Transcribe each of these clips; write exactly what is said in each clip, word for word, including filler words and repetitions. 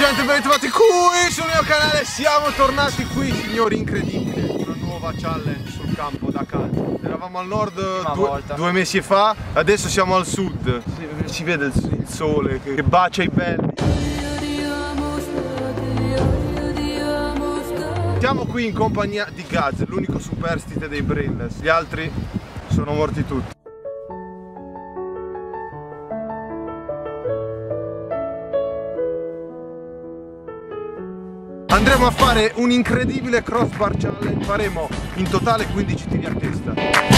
gente, ben ritrovati qui sul mio canale. Siamo tornati qui, signori, incredibile. Una nuova challenge sul campo da calcio. Eravamo al nord due, due mesi fa, adesso siamo al sud. Si, si vede il, il sole che, che bacia i belli. Siamo qui in compagnia di Gaz, l'unico superstite dei brainless. Gli altri sono morti tutti. Andremo a fare un incredibile crossbar challenge. Faremo in totale quindici tiri a testa.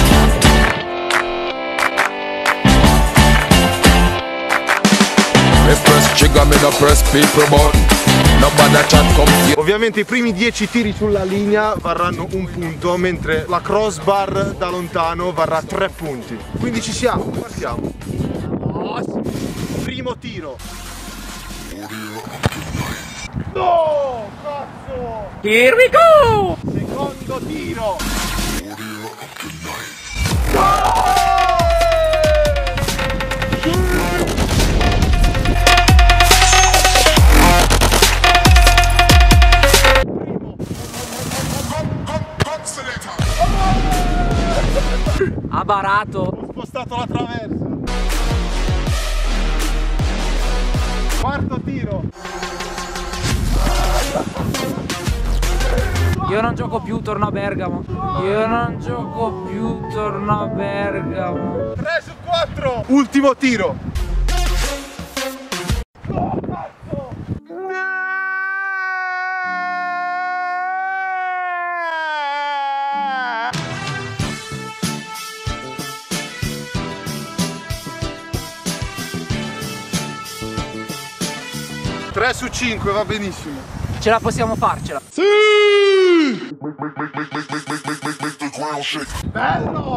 Ovviamente i primi dieci tiri sulla linea varranno un punto, mentre la crossbar da lontano varrà tre punti. Quindi ci siamo, partiamo. Primo tiro. No, cazzo! Here we go! Secondo tiro! Ha barato! Ho spostato la traversa! Quarto tiro! Io non gioco più, torno a Bergamo. Io non gioco più, torno a Bergamo. tre su quattro. Ultimo tiro. Oh, cazzo. tre su cinque, va benissimo. Ce la possiamo farcela. Sì! Bello!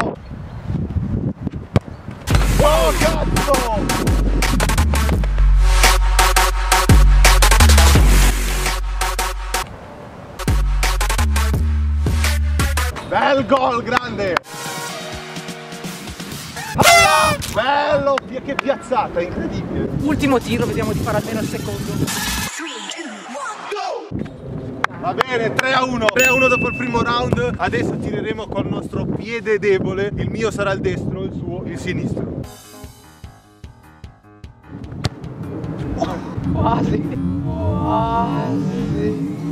Oh, cazzo! Bel gol, grande! Ah! Bello! Che piazzata, incredibile! Ultimo tiro, vediamo di fare almeno il secondo. Va bene, tre a uno. tre a uno dopo il primo round. Adesso tireremo col nostro piede debole. Il mio sarà il destro, il suo il sinistro. Quasi. Quasi.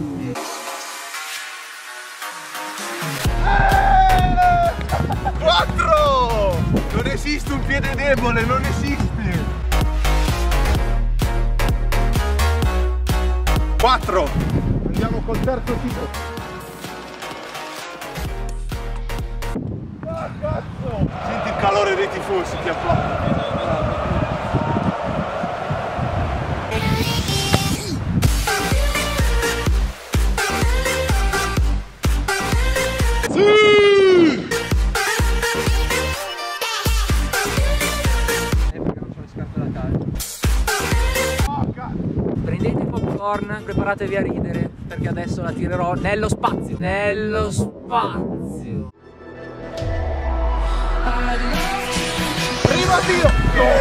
quattro! Non esiste un piede debole, non esiste. quattro. Andiamo col terzo tiro. Ah, cazzo! Senti il calore dei tifosi che applaudono. Sì! Prendete popcorn, preparatevi a ridere, perché adesso la tirerò nello spazio. Nello spazio. Primo tiro!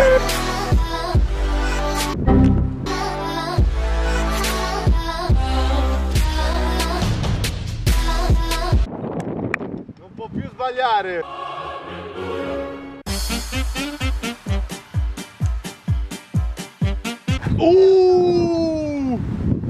Non può più sbagliare. Uh!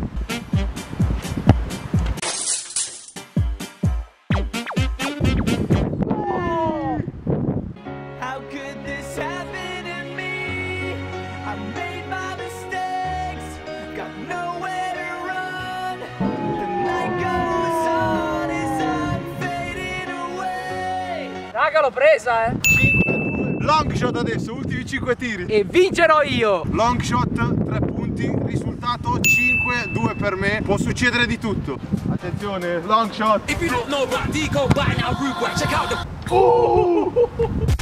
How could this happen to me? I made my mistakes, got nowhere to run. The night goes on as I'm fading away. Raga, l'ho presa, eh! cinque a due. Long shot adesso, ultimi cinque tiri. E vincerò io! Long shot, tre punti, risultato cinque a due per me. Può succedere di tutto. Attenzione, long shot. If you don't know about Deco by now, rude boy, check out the Uh!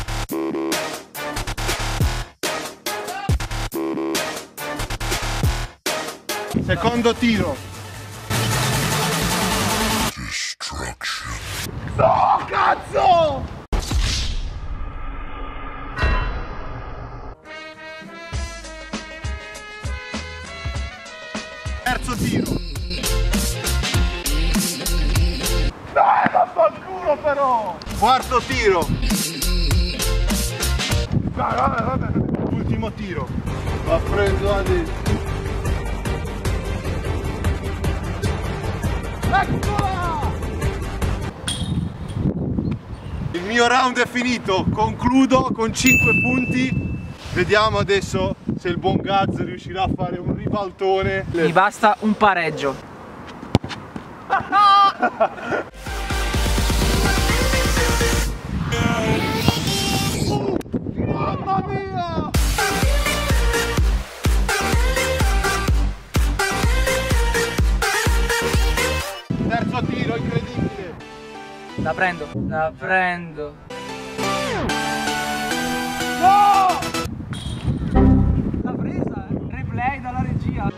Secondo tiro. No, cazzo! Quarto tiro. Vabbè, vabbè. Ultimo tiro. Va preso adesso. Eccola! Il mio round è finito, concludo con cinque punti. Vediamo adesso se il buon Gaz riuscirà a fare un ribaltone. Mi basta un pareggio. Mamma mia! Terzo tiro, incredibile! La prendo, la prendo. No! L'ha presa, eh? Replay dalla regia.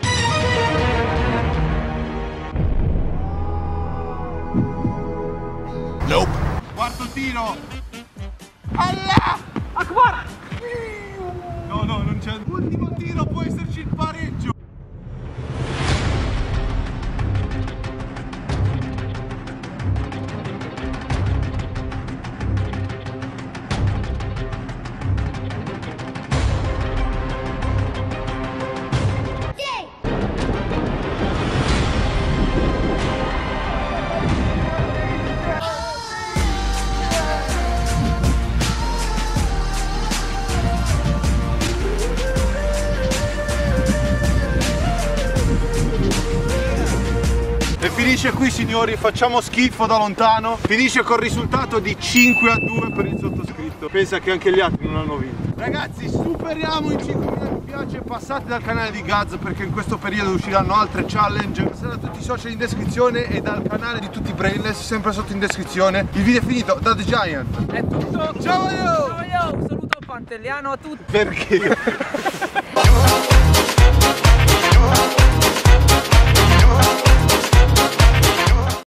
Nope. Quarto tiro! Allah! Akbar! No, no, non c'è. Ultimo tiro, può esserci il pareggio! E finisce qui, signori, facciamo schifo da lontano. Finisce col risultato di cinque a due per il sottoscritto. Pensa che anche gli altri non hanno vinto. Ragazzi, superiamo i cinquemila mi piace. Passate dal canale di Gaz perché in questo periodo usciranno altre challenge. Passate da tutti i social in descrizione e dal canale di tutti i Brainless, sempre sotto in descrizione. Il video è finito, da The Giant. È tutto. Ciao io! Ciao io! Un saluto pantelliano a tutti. Perché?